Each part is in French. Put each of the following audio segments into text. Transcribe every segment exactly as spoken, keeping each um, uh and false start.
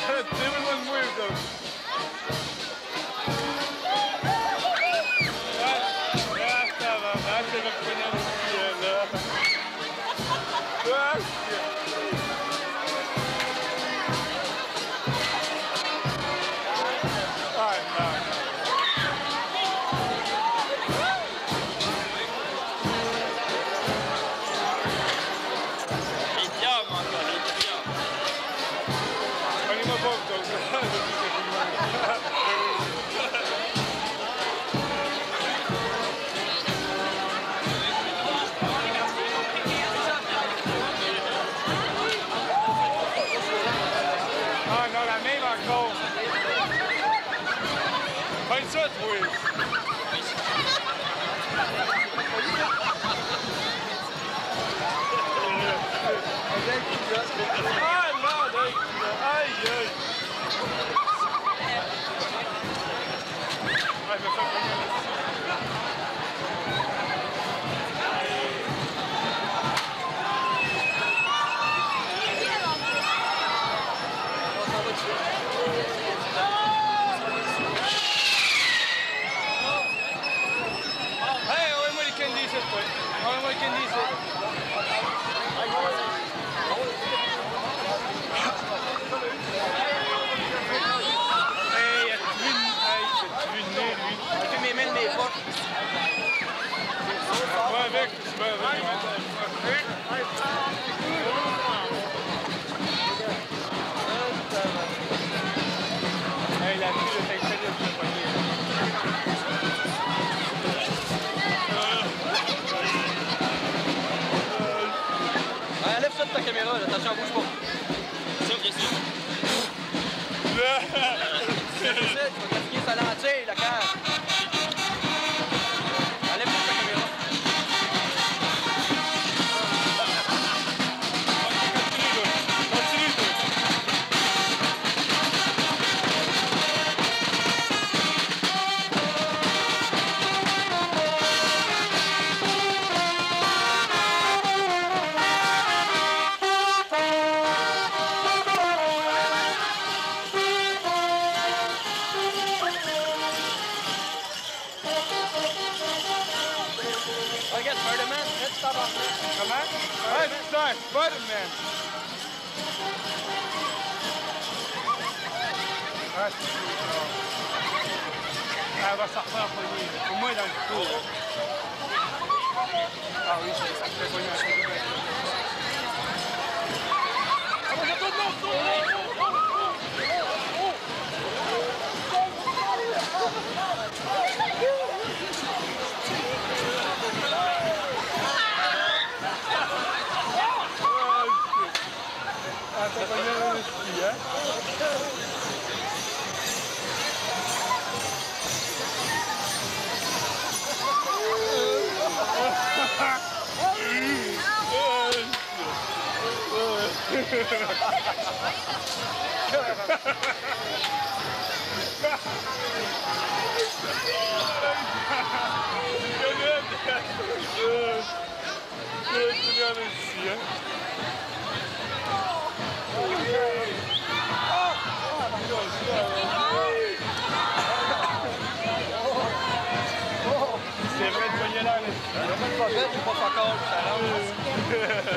Everyone moves though. Ja, ça va, là, c'est le premier ciel. Ah, non. Ah non, la même encore. Fais ça, toi. Ah non, aïe, aïe. Ah, je vais faire venir hey, envoie-moi les candies, s'il te plaît. Envoie-moi les candies, s'il te plaît. Hey, il a tué une... Hey, il a tué une nez, lui. Il fait mes mains de mes poches. Va avec, tu vas avec. Hey, la fille, je t'ai fait de se poigner. Ouais, enlève ça de ta caméra, là, attention, bouge pas. Ça, bien sûr. C'est ça, tu vas gaspiller sa lentille, la carte. Enlève ça de ta caméra. Regarde, Spider-Man, reste ta barre. Comment? Ouais, c'est ça, Spider-Man. Ah, c'est cool. Elle va sortir en premier. Au moins dans le cours. Ah oui, ça me fait poigner un peu. Ah, mais j'ai pas de nom, tout! Ah, ça va bien dans le ski, hein? C'est vrai de poigner là, Il pas fait, il pas fuck all, ça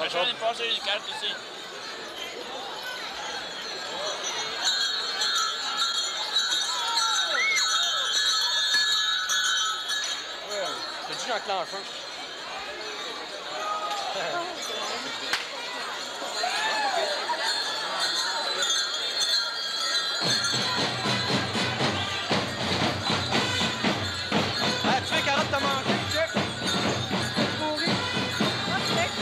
La chaîne est passée du quatre aussi. T'as dit j'enclenche un. Ah, tu fais carotte, t'as mangé, check. Pourri. Tu fais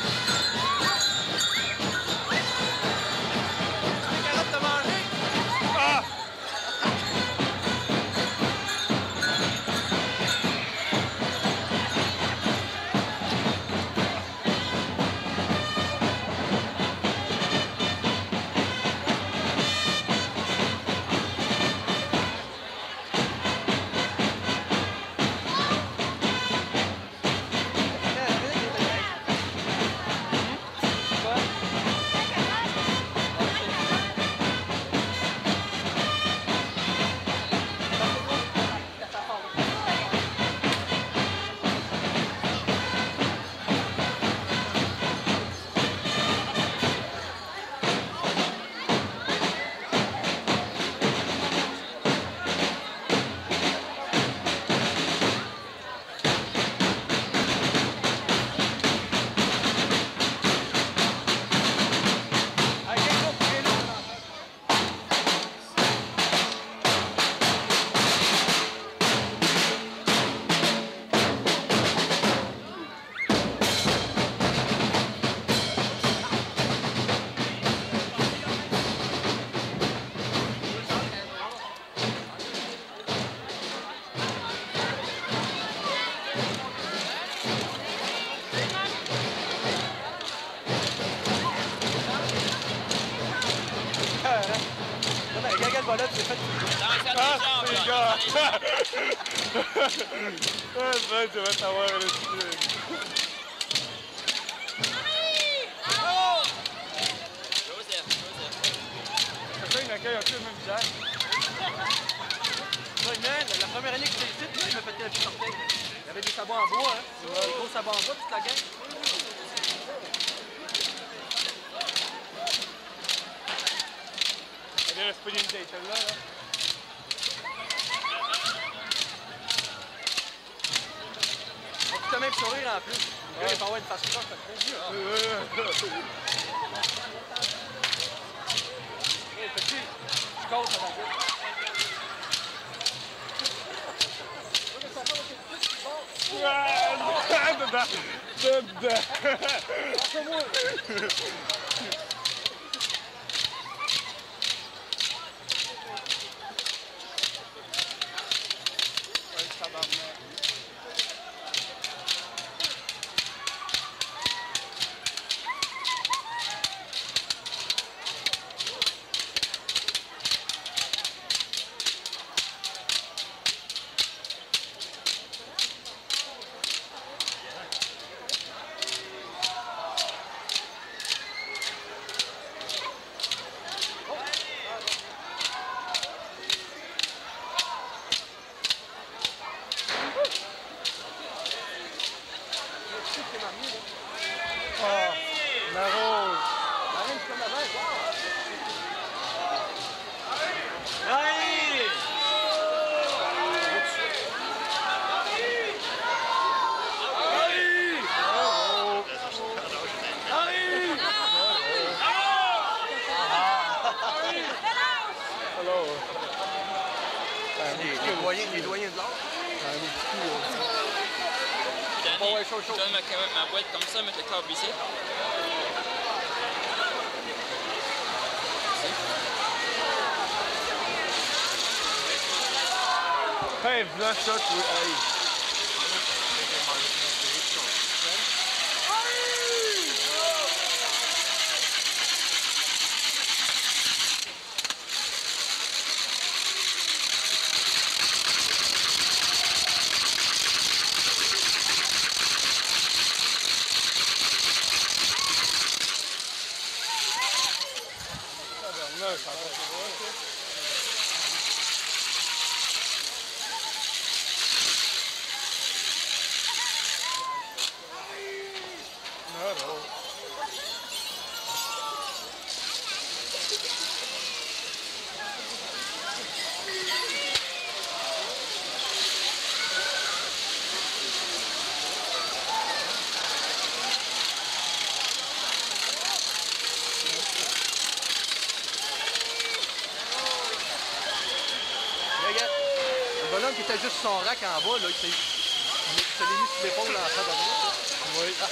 carotte, t'as mangé. Ah! Voilà, tu fait. Ah, c'est gars! Ah, ben, tu vas t'avoir le style. Joseph, Joseph. Pourquoi il accueille un peu le même visage? La première année que j'étais ici, il m'a pété la vie sortie. Il y avait des sabots en bois, hein. Des gros sabots en bois, toute la gang. Il reste pas une date là, là. On peut même sourire en plus. Le gars, il peut avoir une face croche, ça fait plaisir. Hé, petit, je cause à la gueule. Ah, dedans! Dedans! Oh, la rose! La reine, c'est comme la veille, wow! Allez! Hello! Les doyens, les doyens de l'art. Danny, je donne ma, ma boîte comme ça, mettre le câble ici. Hey, v'là ça, tu veux, hey! Non, ça va, c'est vrai, sur son rack en bas, là, il s'est il l'est mis sur l'épaule en train de droite. Oui. Ah.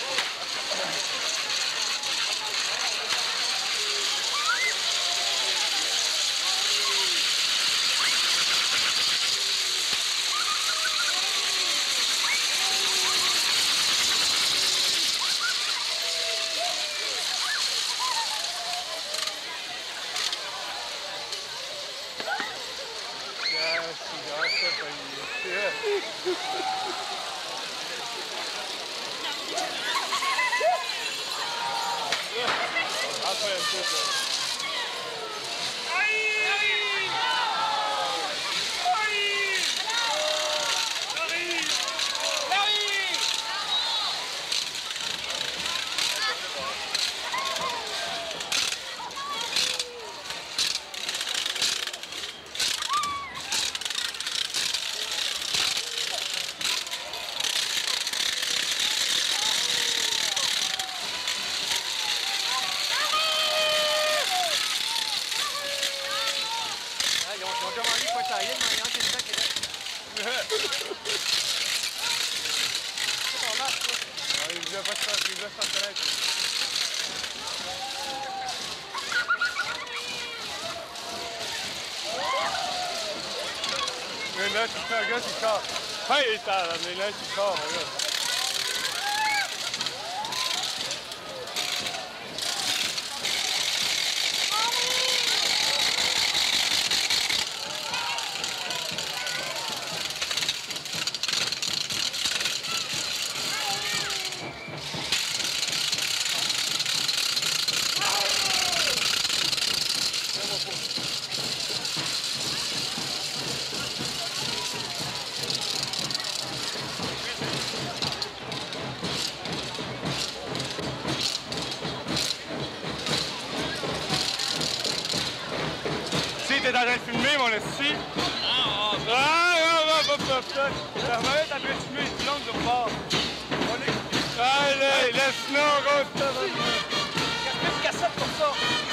Mais là, tu fais un gars qui sort. Hey, t'as mais là, tu sors, regarde. T'es en train de filmer, mon esti. Ah, ah, ah, ah, ah, ça va être en train de filmer, tout le monde de bord. Allez, laisse-nous, gros. Casse-moi une cassette pour ça.